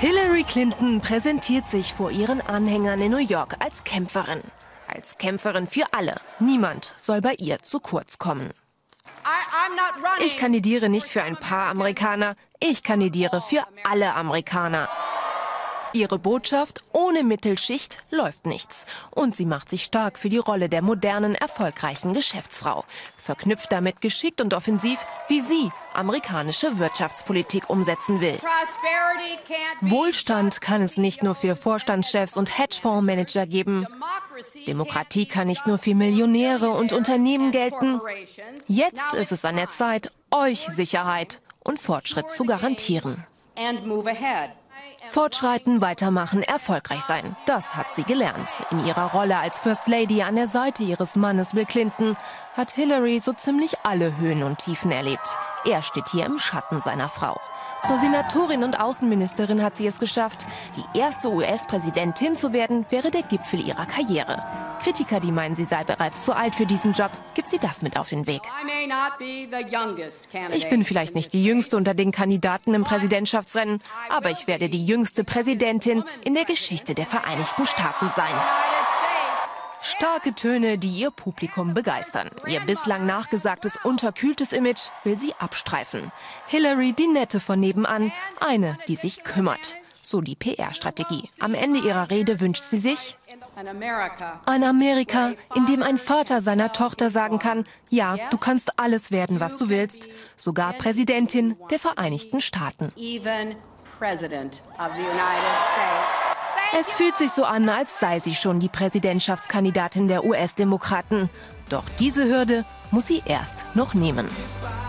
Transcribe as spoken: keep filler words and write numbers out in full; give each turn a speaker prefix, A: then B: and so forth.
A: Hillary Clinton präsentiert sich vor ihren Anhängern in New York als Kämpferin. Als Kämpferin für alle. Niemand soll bei ihr zu kurz kommen. Ich kandidiere nicht für ein paar Amerikaner, ich kandidiere für alle Amerikaner. Ihre Botschaft: ohne Mittelschicht läuft nichts. Und sie macht sich stark für die Rolle der modernen, erfolgreichen Geschäftsfrau. Verknüpft damit geschickt und offensiv, wie sie amerikanische Wirtschaftspolitik umsetzen will. Wohlstand kann es nicht nur für Vorstandschefs und Hedgefondsmanager geben. Demokratie kann nicht nur für Millionäre und Unternehmen gelten. Jetzt ist es an der Zeit, euch Sicherheit und Fortschritt zu garantieren. Fortschreiten, weitermachen, erfolgreich sein. Das hat sie gelernt. In ihrer Rolle als First Lady an der Seite ihres Mannes Bill Clinton hat Hillary so ziemlich alle Höhen und Tiefen erlebt. Er steht hier im Schatten seiner Frau. Zur Senatorin und Außenministerin hat sie es geschafft. Die erste U S-Präsidentin zu werden, wäre der Gipfel ihrer Karriere. Kritiker, die meinen, sie sei bereits zu alt für diesen Job, gibt sie das mit auf den Weg. Ich bin vielleicht nicht die Jüngste unter den Kandidaten im Präsidentschaftsrennen, aber ich werde die jüngste Präsidentin in der Geschichte der Vereinigten Staaten sein. Starke Töne, die ihr Publikum begeistern. Ihr bislang nachgesagtes, unterkühltes Image will sie abstreifen. Hillary, die Nette von nebenan, eine, die sich kümmert. So die P R-Strategie. Am Ende ihrer Rede wünscht sie sich ein Amerika, in dem ein Vater seiner Tochter sagen kann: Ja, du kannst alles werden, was du willst, sogar Präsidentin der Vereinigten Staaten. Es fühlt sich so an, als sei sie schon die Präsidentschaftskandidatin der U S-Demokraten. Doch diese Hürde muss sie erst noch nehmen.